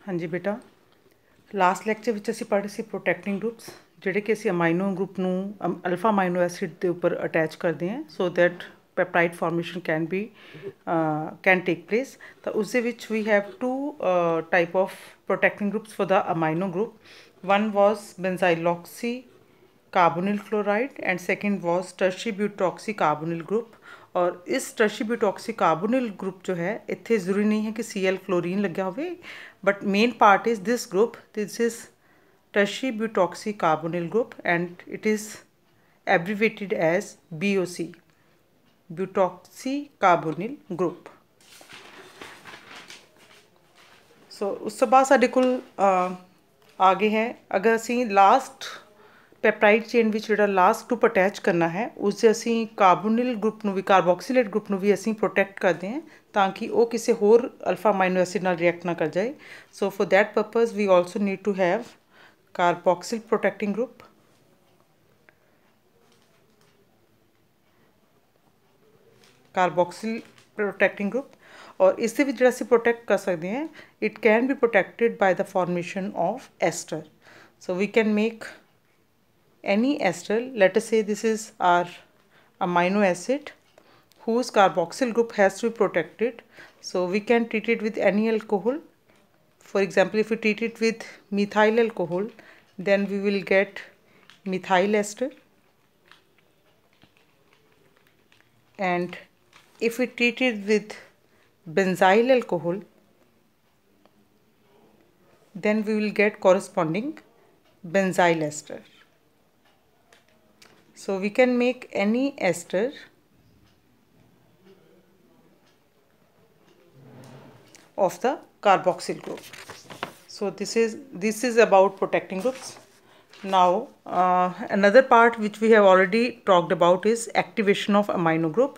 हाँ जी बेटा, last lecture ਵਿੱਚ ਅਸੀਂ ਪੜ੍ਹੇ ਸੀ ਪ੍ਰੋਟੈਕਟਿੰਗ ਗਰੁੱਪਸ ਜਿਹੜੇ ਕਿ ਅਸੀਂ ਅਮਾਈਨੋ ਗਰੁੱਪ ਨੂੰ ਅਲਫਾ ਅਮਾਈਨੋ ਐਸਿਡ ਦੇ ਉੱਪਰ ਅਟੈਚ ਕਰਦੇ ਹਾਂ so that peptide formation can take place. ਤਾਂ ਉਸ ਦੇ ਵਿੱਚ we have two type of protecting groups for the amino group. One was benzyloxy carbonyl chloride and second was tertiary butoxy carbonyl group. और इस tertiary butoxy carbonyl group जो है इतने जरूरी नहीं है कि Cl क्लोरीन लग्या होवे, but main part is this group. This is tertiary butoxy carbonyl group and it is abbreviated as BOC, butoxy carbonyl group. So उस तो बाद साढ़े कोल आगे है, अगर असी लास्ट ਪੈਪਟਾਈਡ ਚੇਨ ਵਿੱਚ ਜਿਹੜਾ ਲਾਸਟ ਗਰੁੱਪ ਅਟੈਚ ਕਰਨਾ ਹੈ ਉਸ ਦੇ ਅਸੀਂ ਕਾਰਬੋਨਿਲ ਗਰੁੱਪ ਨੂੰ ਵੀ ਕਾਰਬੋਕਸੀਲੇਟ ਗਰੁੱਪ ਨੂੰ ਵੀ ਅਸੀਂ ਪ੍ਰੋਟੈਕਟ ਕਰਦੇ ਹਾਂ ਤਾਂ ਕਿ ਉਹ ਕਿਸੇ ਹੋਰ ਅਲਫਾ ਅਮਾਈਨੋ ਐਸਿਡ ਨਾਲ ਰਿਐਕਟ ਨਾ ਕਰ ਜਾਏ। So for that purpose we also need to have carboxyl protecting group. Carboxyl protecting group ਔਰ ਇਸ ਦੇ ਵਿੱਚ ਜਿਹੜਾ ਅਸੀਂ ਪ੍ਰੋਟੈਕਟ ਕਰ ਸਕਦੇ ਹਾਂ it can be protected by the formation of ester. So we can make any ester, let us say this is our amino acid whose carboxyl group has to be protected. So we can treat it with any alcohol. For example, if we treat it with methyl alcohol, then we will get methyl ester. And if we treat it with benzyl alcohol, then we will get corresponding benzyl ester. So we can make any ester of the carboxyl group. So this is about protecting groups. Now another part which we have already talked about is activation of amino group.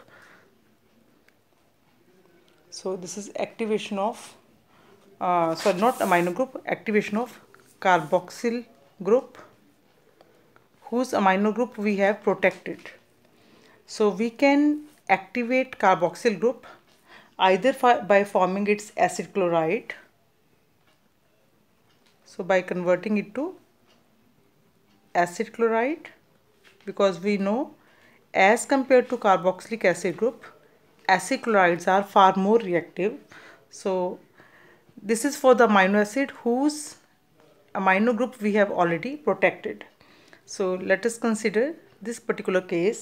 So this is activation of sorry, not amino group, activation of carboxyl group whose amino group we have protected. So we can activate carboxyl group either by forming its acid chloride, so by converting it to acid chloride, because we know as compared to carboxylic acid group acid chlorides are far more reactive. So this is for the amino acid whose amino group we have already protected. So let us consider this particular case.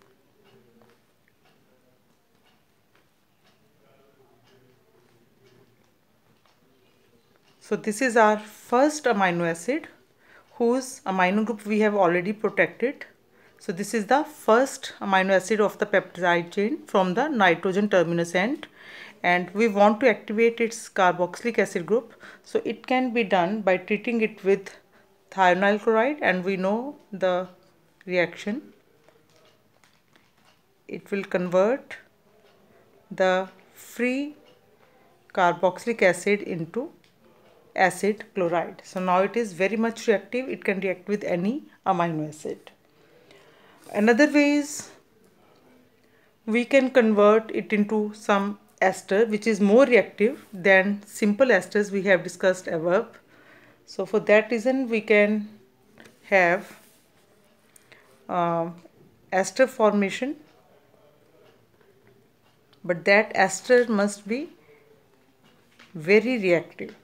So this is our first amino acid whose amino group we have already protected. So this is the first amino acid of the peptide chain from the nitrogen terminus end, and we want to activate its carboxylic acid group. So it can be done by treating it with thionyl chloride, and we know the reaction. It will convert the free carboxylic acid into acid chloride. So now it is very much reactive. It can react with any amino acid. Another way is we can convert it into some ester which is more reactive than simple esters we have discussed above. So for that reason we can have ester formation, but that ester must be very reactive.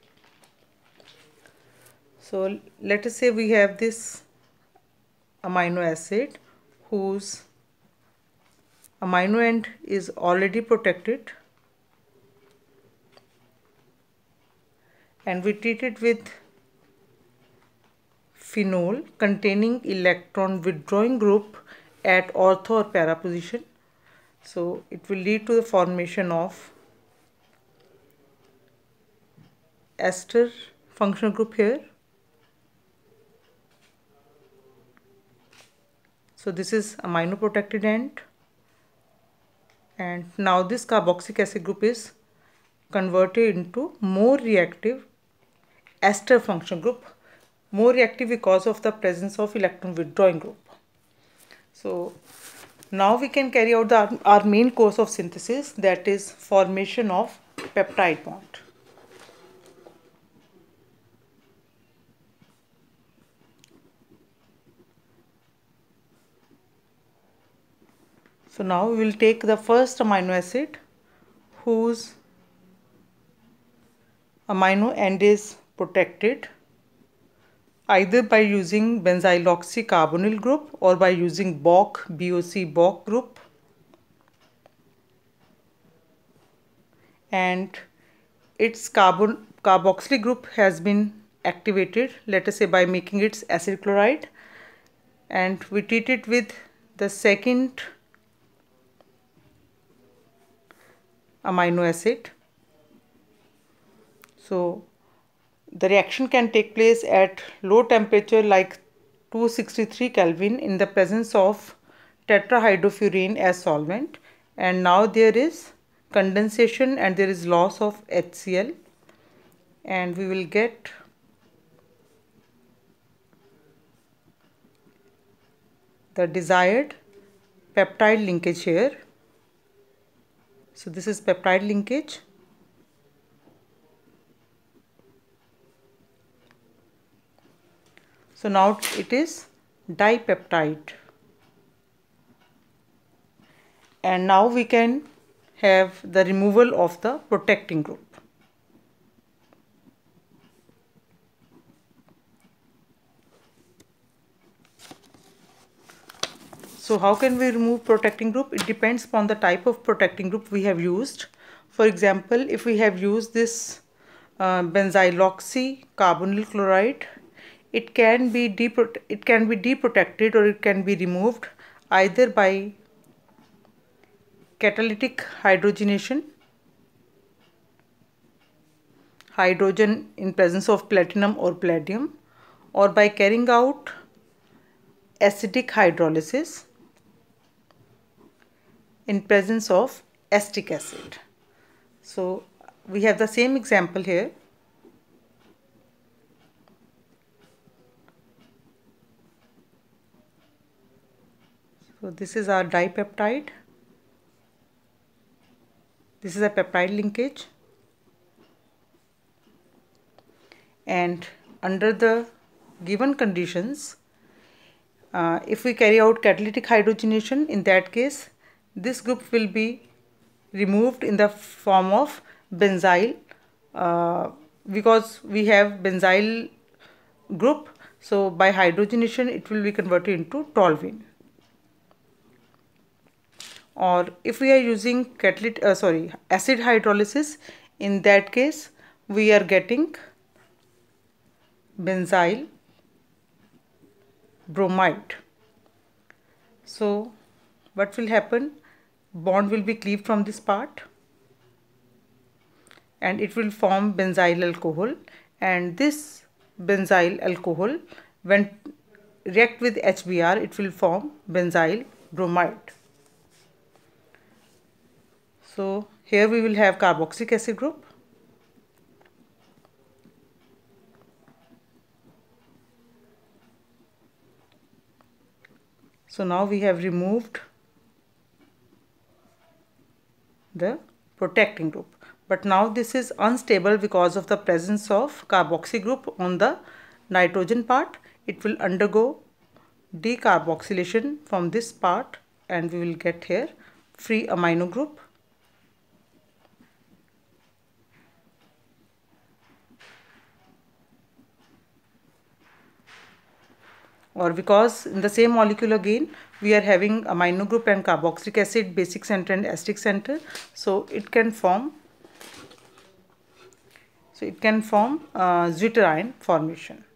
So let us say we have this amino acid whose amino end is already protected, and we treat it with phenol containing electron withdrawing group at ortho or para position. So it will lead to the formation of ester functional group here. So this is amino protected end, and now this carboxylic acid group is converted into more reactive ester functional group, more reactive because of the presence of electron withdrawing group. So now we can carry out our main course of synthesis, that is formation of peptide bond. So now we will take the first amino acid whose amino end is protected either by using benzyloxycarbonyl group or by using BOC group, and its carboxylic group has been activated, let us say by making its acid chloride, and we treat it with the second amino acid. So the reaction can take place at low temperature like 263 Kelvin in the presence of tetrahydrofuran as solvent, and now there is condensation and there is loss of HCl, and we will get the desired peptide linkage here. So this is peptide linkage. So now it is dipeptide, and now we can have the removal of the protecting group. So how can we remove protecting group? It depends upon the type of protecting group we have used. For example, if we have used this benzyloxycarbonyl chloride, it can be deprotected or it can be removed either by catalytic hydrogenation, hydrogen in presence of platinum or palladium, or by carrying out acidic hydrolysis in presence of acetic acid. So we have the same example here. So this is our dipeptide. This is a peptide linkage, and under the given conditions, if we carry out catalytic hydrogenation, in that case this group will be removed in the form of benzyl, because we have benzyl group, so by hydrogenation it will be converted into toluene. Or if we are using acid hydrolysis, in that case we are getting benzyl bromide. So what will happen? Bond will be cleaved from this part and it will form benzyl alcohol, and this benzyl alcohol, when react with HBr, it will form benzyl bromide. So here we will have carboxylic acid group. So now we have removed the protecting group, but now this is unstable because of the presence of carboxy group on the nitrogen part. It will undergo decarboxylation from this part and we will get here free amino group. Or because in the same molecule again we are having amino group and carboxylic acid, basic center and acetic center, so it can form zwitterion formation.